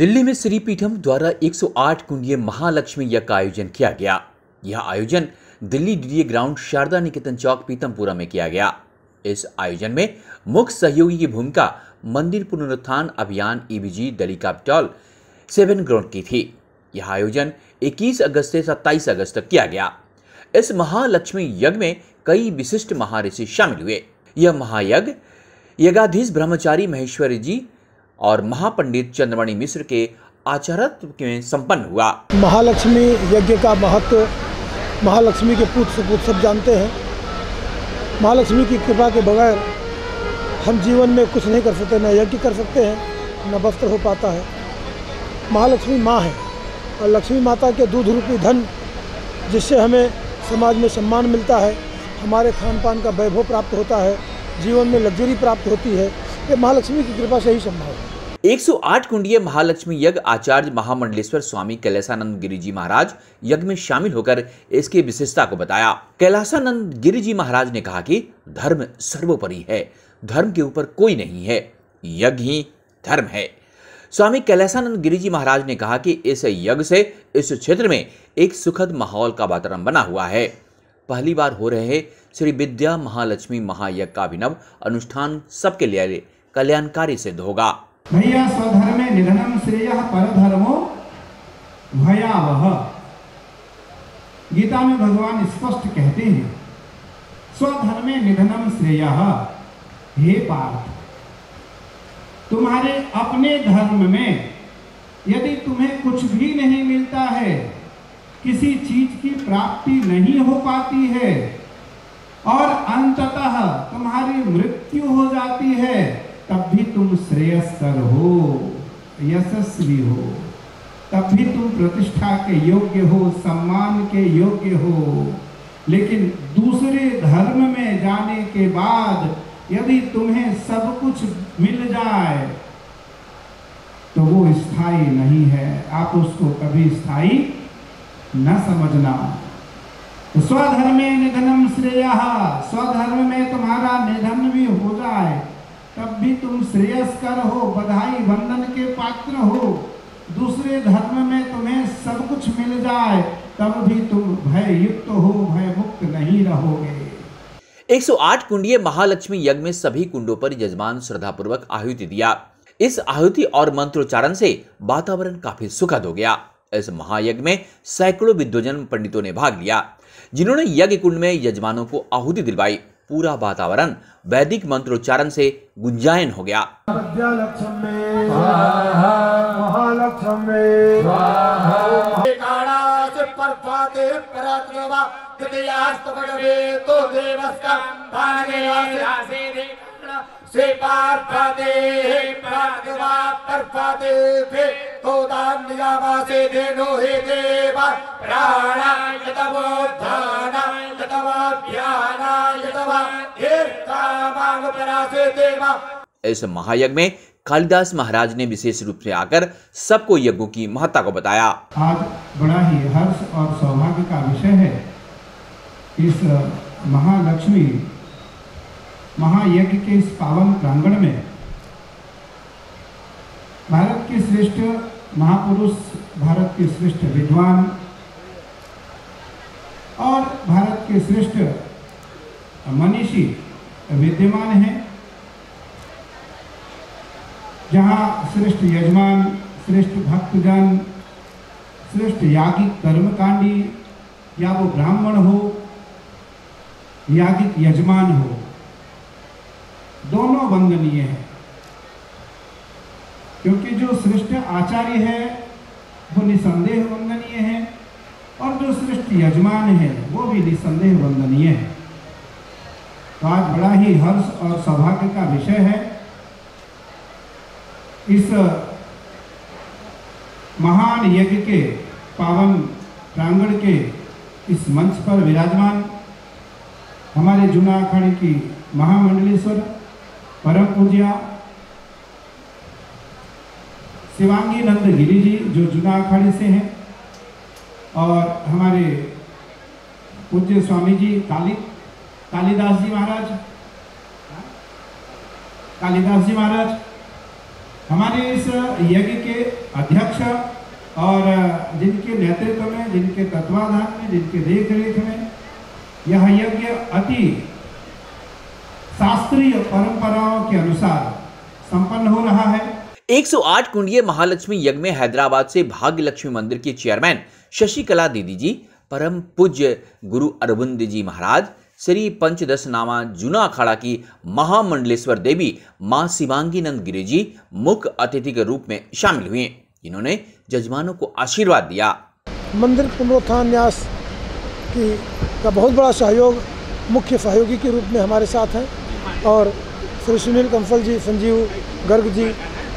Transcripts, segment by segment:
दिल्ली में श्री पीठम द्वारा 108 कुंडीय महालक्ष्मी यज्ञ का आयोजन किया गया। यह आयोजन दिल्ली डीडीए ग्राउंड शारदा निकेतन चौक पीतमपुरा में किया गया। इस आयोजन में मुख्य सहयोगी की भूमिका मंदिर पुनरुत्थान अभियान ईबीजी दिल्ली कैपिटल 7 ग्राउंड की थी। यह आयोजन 21 अगस्त से 27 अगस्त तक किया गया। इस महालक्ष्मी यज्ञ में कई विशिष्ट महाऋषि शामिल हुए। यह महायज्ञ यज्ञाधीश ब्रह्मचारी महेश्वरी जी और महापंडित चंद्रमणि मिश्र के आचार्यत्व में संपन्न हुआ। महालक्ष्मी यज्ञ का महत्व महालक्ष्मी के पूत सुपूत सब जानते हैं। महालक्ष्मी की कृपा के बगैर हम जीवन में कुछ नहीं कर सकते, न यज्ञ कर सकते हैं, न वस्त्र हो पाता है। महालक्ष्मी माँ है और लक्ष्मी माता के दूध रूपी धन जिससे हमें समाज में सम्मान मिलता है, हमारे खान पान का वैभव प्राप्त होता है, जीवन में लग्जरी प्राप्त होती है, ये महालक्ष्मी की कृपा से ही संभव है। 108 कुंडीय महालक्ष्मी यज्ञ आचार्य महामंडलेश्वर स्वामी कैलासानंद गिरि जी महाराज यज्ञ में शामिल होकर इसकी विशेषता को बताया। कैलासानंद गिरि जी महाराज ने कहा कि धर्म सर्वोपरि है, धर्म के ऊपर कोई नहीं है, यज्ञ ही धर्म है। स्वामी कैलासानंद गिरि जी महाराज ने कहा कि इस यज्ञ से इस क्षेत्र में एक सुखद माहौल का वातावरण बना हुआ है। पहली बार हो रहे श्री विद्या महालक्ष्मी महायज्ञ का अभिनव अनुष्ठान सबके लिए कल्याणकारी सिद्ध होगा। भैया स्वधर्मे निधनम श्रेयः परधर्मो भयावह। गीता में भगवान स्पष्ट कहते हैं स्वधर्मे निधनम श्रेयः। हे पार्थ, तुम्हारे अपने धर्म में यदि तुम्हें कुछ भी नहीं मिलता है, किसी चीज की प्राप्ति नहीं हो पाती है और अंततः तुम्हारी मृत्यु हो जाती है, तब भी तुम श्रेयस्कर हो, यशस्वी हो, तब भी तुम प्रतिष्ठा के योग्य हो, सम्मान के योग्य हो। लेकिन दूसरे धर्म में जाने के बाद यदि तुम्हें सब कुछ मिल जाए तो वो स्थायी नहीं है। आप उसको कभी स्थायी न समझना। तो स्वधर्मे निधनम श्रेयः, स्वधर्म में तुम्हारा निधन भी हो जाए तब भी तुम श्रेयस्कर हो, बधाई वंदन के पात्र हो। दूसरे धर्म में तुम्हें सब कुछ मिल जाए तब भी तुम भय युक्त हो, भय मुक्त नहीं रहोगे। 108 कुंडीय महालक्ष्मी यज्ञ में सभी कुंडों पर यजमान श्रद्धापूर्वक आहुति दिया। इस आहुति और मंत्रोच्चारण से वातावरण काफी सुखद हो गया। इस महायज्ञ में सैकड़ों विद्वजन पंडितों ने भाग लिया, जिन्होंने यज्ञ कुंड में यजमानों को आहुति दिलवाई। पूरा वातावरण वैदिक मंत्रोच्चारण से गुंजायन हो गया। इस महायज्ञ में कालिदास महाराज ने विशेष रूप से आकर सबको यज्ञों की महत्ता को बताया। आज बड़ा ही हर्ष और सौभाग्य का विषय है इस महालक्ष्मी महायज्ञ के इस पावन प्रांगण में भारत के श्रेष्ठ महापुरुष, भारत के श्रेष्ठ विद्वान और भारत के श्रेष्ठ मनीषी विद्यमान हैं। जहाँ श्रेष्ठ यजमान, श्रेष्ठ भक्तजन, श्रेष्ठ यागिक कर्मकांडी, या वो ब्राह्मण हो, यागिक यजमान हो, दोनों वंदनीय है। क्योंकि जो श्रेष्ठ आचार्य है वो निसंदेह वंदनीय है और जो श्रेष्ठ यजमान है वो भी निसंदेह वंदनीय है। तो आज बड़ा ही हर्ष और सौभाग्य का विषय है इस महान यज्ञ के पावन प्रांगण के इस मंच पर विराजमान हमारे जूना अखाड़े की महामंडलेश्वर परम पूज्या शिवांगी नंद गिरि जी जो जूना अखाड़े से हैं, और हमारे पूज्य स्वामी जी कालिदास जी महाराज हमारे इस यज्ञ के अध्यक्ष और जिनके नेतृत्व में, जिनके तत्वाधान में, जिनके देख रेख में यह यज्ञ अति शास्त्रीय परंपराओं के अनुसार संपन्न हो रहा है। 108 कुंडीय महालक्ष्मी यज्ञ में हैदराबाद से भाग्य लक्ष्मी मंदिर की चेयरमैन शशिकला दीदी जी, परम पूज्य गुरु अरविंद जी महाराज, श्री पंचदश नामा जूना अखाड़ा की महामंडलेश्वर देवी मां शिवांगी नंद गिरी जी मुख्य अतिथि के रूप में शामिल हुए। इन्होंने जजमानों को आशीर्वाद दिया। मंदिर पुनरुत्थान न्यास का बहुत बड़ा सहयोग मुख्य सहयोगी के रूप में हमारे साथ हैं और श्री सुनील कंसल जी, संजीव गर्ग जी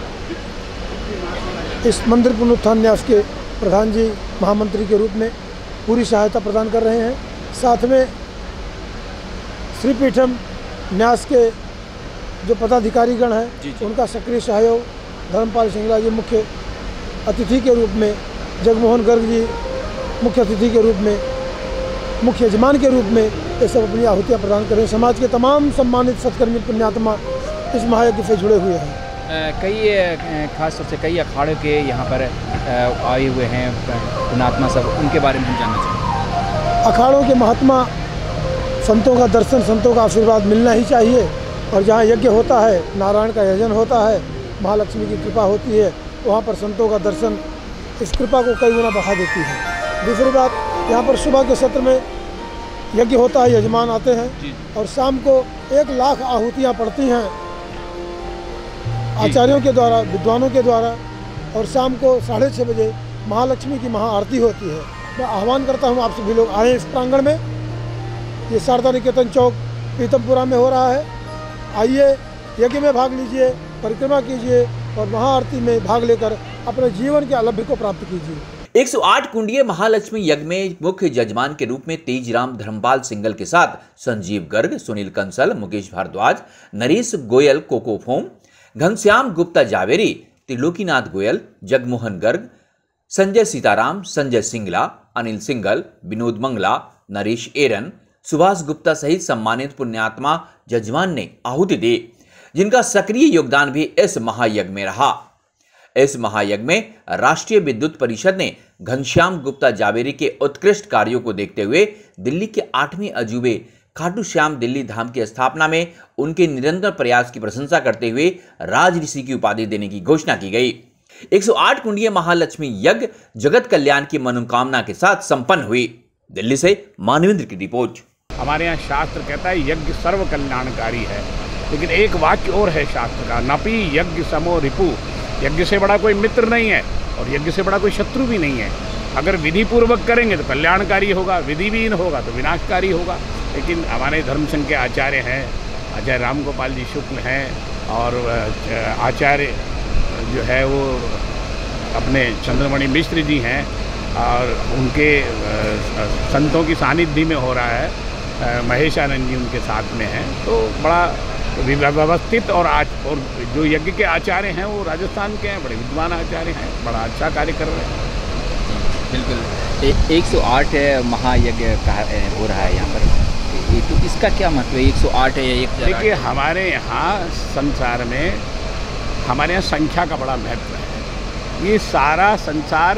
इस मंदिर पुनरुत्थान न्यास के प्रधान जी, महामंत्री के रूप में पूरी सहायता प्रदान कर रहे हैं। साथ में श्रीपीठम न्यास के जो पदाधिकारीगण हैं उनका सक्रिय सहयोग, धर्मपाल सिंगला जी मुख्य अतिथि के रूप में, जगमोहन गर्ग जी मुख्य अतिथि के रूप में, मुख्य यजमान के रूप में ये सब अपनी आहुतियाँ प्रदान करें। समाज के तमाम सम्मानित सत्कर्मी पुण्यात्मा इस महायज्ञ से जुड़े हुए हैं। कई खास तौर से कई अखाड़ों के यहाँ पर आए हुए हैं पुण्यात्मा सब, उनके बारे में हम जानना चाहेंगे। अखाड़ों के महात्मा संतों का दर्शन, संतों का आशीर्वाद मिलना ही चाहिए और जहाँ यज्ञ होता है, नारायण का यजन होता है, महालक्ष्मी की कृपा होती है, वहाँ पर संतों का दर्शन इस कृपा को कई गुना बढ़ा देती है। दूसरी बात, यहाँ पर सुबह के सत्र में यज्ञ होता है, यजमान आते हैं और शाम को 1 लाख आहुतियाँ पड़ती हैं आचार्यों के द्वारा, विद्वानों के द्वारा, और शाम को 6:30 बजे महालक्ष्मी की महाआरती होती है। मैं आह्वान करता हूँ आप सभी लोग आए इस प्रांगण में। ये शारदा निकेतन चौक पीतमपुरा में हो रहा है। आइए, यज्ञ में भाग लीजिए, परिक्रमा कीजिए और महाआरती में भाग लेकर अपने जीवन के अलभ्य को प्राप्त कीजिए। 108 कुंडीय महालक्ष्मी यज्ञ में मुख्य जजमान के रूप में तेजराम धर्मपाल सिंगल के साथ संजीव गर्ग, सुनील कंसल, मुकेश भारद्वाज, नरेश गोयल कोकोफोम, घनश्याम गुप्ता जावेरी, त्रिलोकीनाथ गोयल, जगमोहन गर्ग, संजय सीताराम, संजय सिंगला, अनिल सिंगल, विनोद मंगला, नरेश एरन, सुभाष गुप्ता सहित सम्मानित पुण्यात्मा जजमान ने आहुति दी, जिनका सक्रिय योगदान भी इस महायज्ञ में रहा। इस महायज्ञ में राष्ट्रीय विद्युत परिषद ने घनश्याम गुप्ता जावेरी के उत्कृष्ट कार्यों को देखते हुए दिल्ली के 8वें अजूबे खाटू श्याम दिल्ली धाम की स्थापना में उनके निरंतर प्रयास की प्रशंसा करते हुए राज ऋषि की उपाधि देने की घोषणा की गई। 108 कुंडीय महालक्ष्मी यज्ञ जगत कल्याण की मनोकामना के साथ संपन्न हुई। दिल्ली से मानवेंद्र की रिपोर्ट। हमारे यहाँ शास्त्र कहता है यज्ञ सर्व कल्याणकारी है, लेकिन एक वाक्य और है शास्त्र का, नपि यज्ञ समो रिपु। यज्ञ से बड़ा कोई मित्र नहीं है और यज्ञ से बड़ा कोई शत्रु भी नहीं है। अगर विधि पूर्वक करेंगे तो कल्याणकारी होगा, विधि विहीन होगा तो विनाशकारी होगा। लेकिन हमारे धर्म संघ के आचार्य हैं, आचार्य राम गोपाल जी शुक्ल हैं, और आचार्य जो है वो अपने चंद्रमणि मिश्र जी हैं, और उनके संतों की सानिध्य में हो रहा है, महेश आनंद जी उनके साथ में हैं। तो बड़ा व्यवस्थित और जो यज्ञ के आचार्य हैं वो राजस्थान के हैं, बड़े विद्वान आचार्य हैं, बड़ा अच्छा कार्य कर रहे हैं। बिल्कुल 108 महायज्ञ हो रहा है यहाँ पर, तो इसका क्या महत्व है? 108 है या 1008? देखिए, हमारे यहाँ संसार में हमारे यहाँ संख्या का बड़ा महत्व है। ये सारा संसार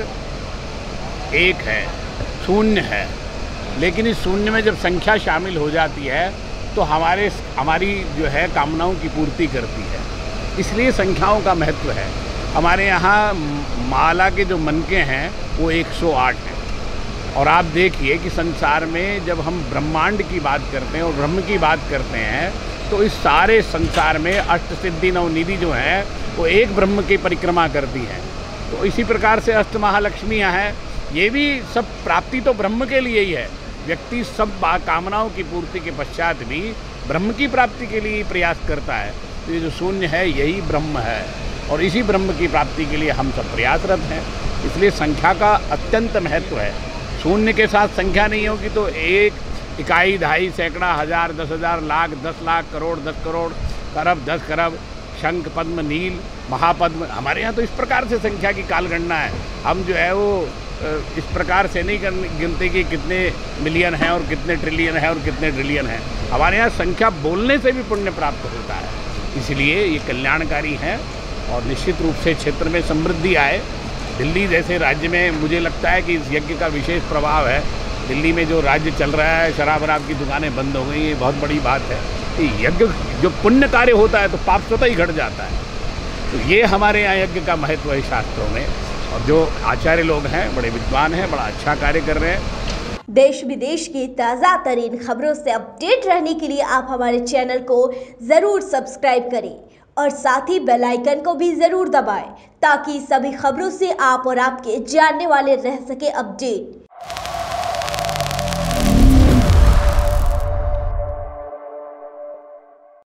एक है, शून्य है, लेकिन इस शून्य में जब संख्या शामिल हो जाती है तो हमारी जो है कामनाओं की पूर्ति करती है, इसलिए संख्याओं का महत्व है। हमारे यहाँ माला के जो मनके हैं वो 108 हैं, और आप देखिए कि संसार में जब हम ब्रह्मांड की बात करते हैं और ब्रह्म की बात करते हैं तो इस सारे संसार में अष्ट सिद्धि नवनिधि जो हैं वो एक ब्रह्म की परिक्रमा करती हैं। तो इसी प्रकार से अष्ट महालक्ष्मियाँ हैं, ये भी सब प्राप्ति तो ब्रह्म के लिए ही है। व्यक्ति सब कामनाओं की पूर्ति के पश्चात भी ब्रह्म की प्राप्ति के लिए प्रयास करता है। तो ये जो शून्य है यही ब्रह्म है, और इसी ब्रह्म की प्राप्ति के लिए हम सब प्रयासरत हैं। इसलिए संख्या का अत्यंत महत्व है। शून्य के साथ संख्या नहीं होगी तो 1 इकाई, दहाई, सैकड़ा, हजार, 10,000, लाख, 10 लाख, करोड़, 10 करोड़, खरब, 10 खरब, शंख, पद्म, नील, महापद्म, हमारे यहाँ तो इस प्रकार से संख्या की कालगणना है। हम जो है वो इस प्रकार से नहीं गिनते कि कितने मिलियन हैं और कितने ट्रिलियन हैं और कितने ट्रिलियन हैं। हमारे यहाँ संख्या बोलने से भी पुण्य प्राप्त होता है, इसलिए ये कल्याणकारी है और निश्चित रूप से क्षेत्र में समृद्धि आए दिल्ली जैसे राज्य में मुझे लगता है कि इस यज्ञ का विशेष प्रभाव है। दिल्ली में जो राज्य चल रहा है, शराब की दुकानें बंद हो गई, ये बहुत बड़ी बात है। यज्ञ जो पुण्य कार्य होता है तो पाप स्वतः ही घट जाता है। तो ये हमारे यहाँ यज्ञ का महत्व है शास्त्रों में, और जो आचार्य लोग हैं बड़े विद्वान हैं, बड़ा अच्छा कार्य कर रहे हैं। देश विदेश की ताज़ा तरीन खबरों से अपडेट रहने के लिए आप हमारे चैनल को ज़रूर सब्सक्राइब करें और साथ ही बेल आइकन को भी ज़रूर दबाएं ताकि सभी खबरों से आप और आपके जानने वाले रह सके अपडेट।